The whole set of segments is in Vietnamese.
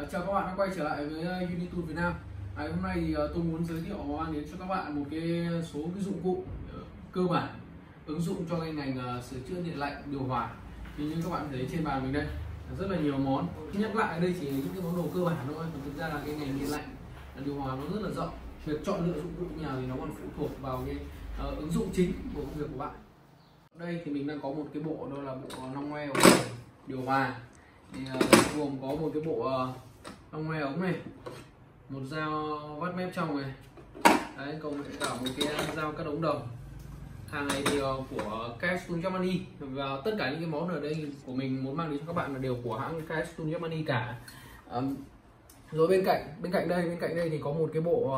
Chào các bạn đã quay trở lại với Unitool Việt Nam. Hôm nay thì tôi muốn giới thiệu mang đến cho các bạn một cái số cái dụng cụ cơ bản ứng dụng cho cái ngành sửa chữa điện lạnh điều hòa. Thì như các bạn thấy trên bàn mình đây rất là nhiều món. Nhắc lại đây chỉ những cái món đồ cơ bản thôi. Còn thực ra là cái ngành điện lạnh điều hòa nó rất là rộng. Việc chọn lựa dụng cụ như nào thì nó còn phụ thuộc vào cái ứng dụng chính của công việc của bạn. Ở đây thì mình đang có một cái bộ, đó là bộ long ngoe điều hòa. Thì gồm có một cái bộ long ngoe ống này, một dao vắt mép trong này, đấy, cộng với cả một cái dao cắt ống đồng. Hàng này thì của Keystone Germany, và tất cả những cái món ở đây của mình muốn mang đến cho các bạn là đều của hãng Keystone Germany cả. Rồi bên cạnh đây thì có một cái bộ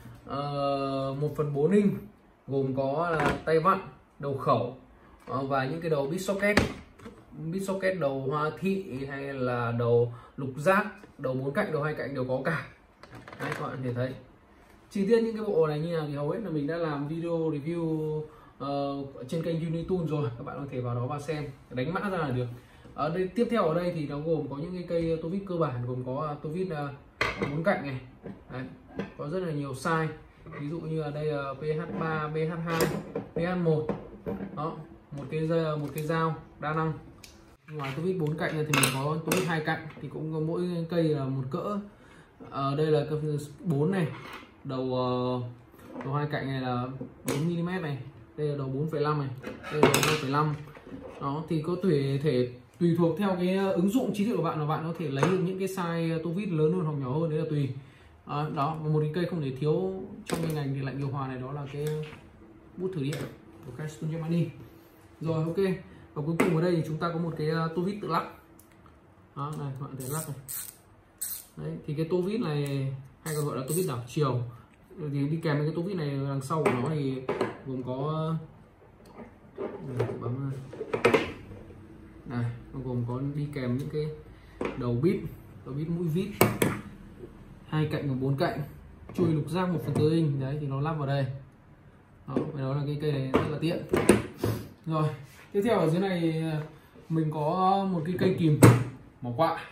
1/4 inch gồm có là tay vặn, đầu khẩu và những cái đầu bit socket đầu hoa thị hay là đầu lục giác, đầu 4 cạnh, đầu 2 cạnh đều có cả. Đấy, các bạn có thể thấy chi tiết những cái bộ này như nào thì hầu hết là mình đã làm video review trên kênh Unitool rồi, các bạn có thể vào đó và xem, đánh mã ra là được. Ở đây tiếp theo ở đây thì nó gồm có những cái cây tô vít cơ bản, gồm có tô vít 4 cạnh này. Đấy, có rất là nhiều size, ví dụ như ở đây PH3, PH2, PH1. Đó, một cái dao đa năng. Ngoài tô vít 4 cạnh thì mình có tô vít 2 cạnh, thì cũng có mỗi cây là một cỡ. Ở đây là cây 4 này, đầu 2 cạnh này là 4 mm này, đây là đầu 4,5 này, đây là đầu 2,5. Đó thì có tùy thuộc theo cái ứng dụng chi tiết của bạn, là bạn có thể lấy được những cái size tô vít lớn hơn hoặc nhỏ hơn, đấy là tùy. Đó, và một cái cây không thể thiếu trong cái ngành điện lạnh điều hòa này, đó là cái bút thử điện của Keystone Germany. Rồi, ok. Và cuối cùng ở đây thì chúng ta có một cái tô vít tự lắc. Đó, này các bạn thể lắc này. Đấy, thì cái tô vít này hay còn gọi là tô vít đảo chiều, thì đi kèm với cái tô vít này đằng sau của nó thì gồm có bấm này, nó gồm có đi kèm những cái đầu bit mũi vít 2 cạnh và 4 cạnh, chui lục giác 1/4 inch, đấy thì nó lắp vào đây. Đó là cái cây này rất là tiện. Rồi, tiếp theo ở dưới này mình có một cái cây kìm mỏ quạ.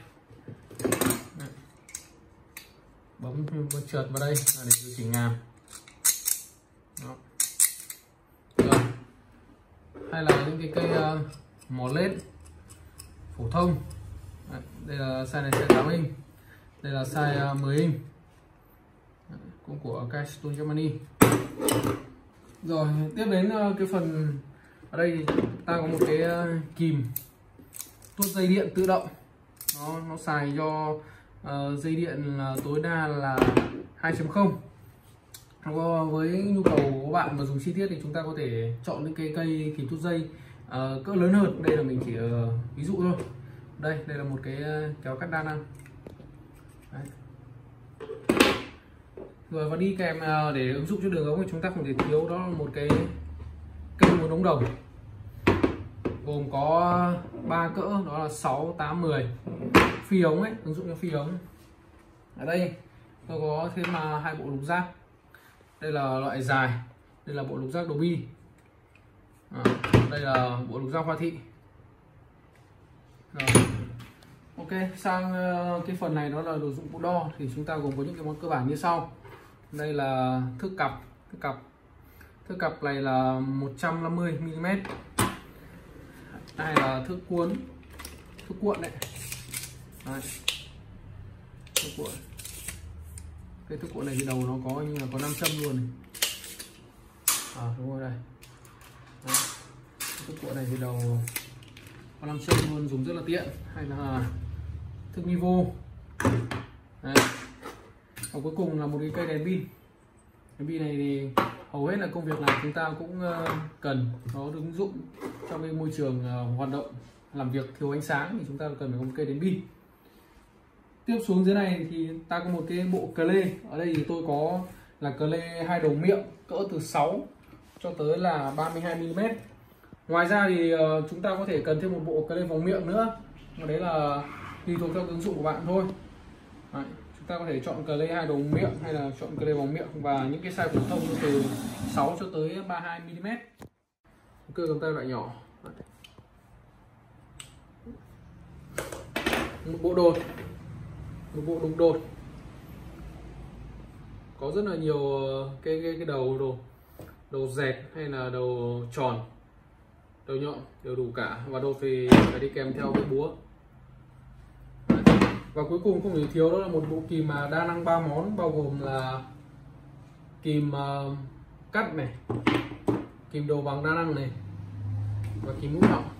Bấm trượt vào đây là để điều chỉnh ngàm. Đó. Rồi. Hay là những cái cây mỏ led phổ thông. Đây là size này, size 8 inch. Đây là size 10 inch. Cũng của Keystone Germany. Rồi, tiếp đến cái phần ở đây thì ta có một cái kìm tuốt dây điện tự động. Nó xài cho dây điện là tối đa là 2.0. Với nhu cầu của bạn mà dùng chi tiết thì chúng ta có thể chọn những cái cây kìm tuốt dây cỡ lớn hơn. Đây là mình chỉ ví dụ thôi. Đây là một cái kéo cắt đa năng. Đấy. Rồi, và đi kèm để ứng dụng cho đường ống thì chúng ta không thể thiếu, đó là một cái cây nguồn ống đồng gồm có 3 cỡ, đó là 6, 8, 10 phi ống ấy, ứng dụng cho phi ống. Ở đây tôi có thêm 2 bộ lục giác. Đây là loại dài, đây là bộ lục giác đầu bi. Đây là bộ lục giác hoa thị. Rồi. Ok, sang cái phần này đó là đồ dụng cụ đo, thì chúng ta gồm có những cái món cơ bản như sau. Đây là thước cặp này là 150 mm. Đây là thước cuộn đấy. Đấy. Thước cuộn. Cái thước cuộn này thì đầu nó có như là có 5 châm luôn này. Đúng rồi đây. Đấy. Thước cuộn này thì đầu có 5 châm luôn, dùng rất là tiện. Hay là thước Nivo. Đấy. Và cuối cùng là một cái cây đèn pin. Đèn pin này thì hầu hết là công việc nào chúng ta cũng cần nó ứng dụng trong cái môi trường hoạt động làm việc thiếu ánh sáng, thì chúng ta cần phải có một cây đèn pin. Tiếp xuống dưới này thì ta có một cái bộ cờ lê. Ở đây thì tôi có là cờ lê 2 đầu miệng cỡ từ 6 cho tới là 32 mm. Ngoài ra thì chúng ta có thể cần thêm một bộ cờ lê vòng miệng nữa, mà đấy là tùy thuộc theo ứng dụng của bạn thôi. Đấy, chúng ta có thể chọn cờ lê 2 đầu miệng hay là chọn cờ lê vòng miệng, và những cái size phổ thông từ 6 cho tới 32 mm. Cơ cầm tay loại nhỏ. Một bộ đột một bộ đục đột, có rất là nhiều cái đầu dẹt hay là đầu tròn, đầu nhọn đều đủ cả, và đột phải đi kèm theo cái búa. Và cuối cùng không thể thiếu đó là một bộ kìm đa năng 3 món, bao gồm là kìm cắt này, kìm đầu bằng đa năng này, và kìm mũi nhọn.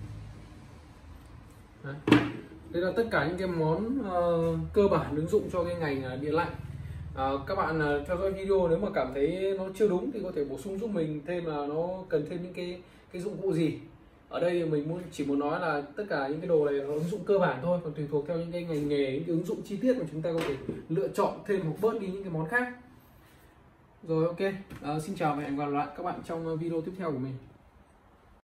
Đây là tất cả những cái món cơ bản ứng dụng cho cái ngành điện lạnh. Các bạn theo dõi video, nếu mà cảm thấy nó chưa đúng thì có thể bổ sung giúp mình thêm là nó cần thêm những cái dụng cụ gì. Ở đây mình chỉ muốn nói là tất cả những cái đồ này nó ứng dụng cơ bản thôi, còn tùy thuộc theo những cái ngành nghề, những cái ứng dụng chi tiết mà chúng ta có thể lựa chọn thêm hoặc bớt đi những cái món khác. Rồi, ok, xin chào và hẹn gặp lại các bạn trong video tiếp theo của mình.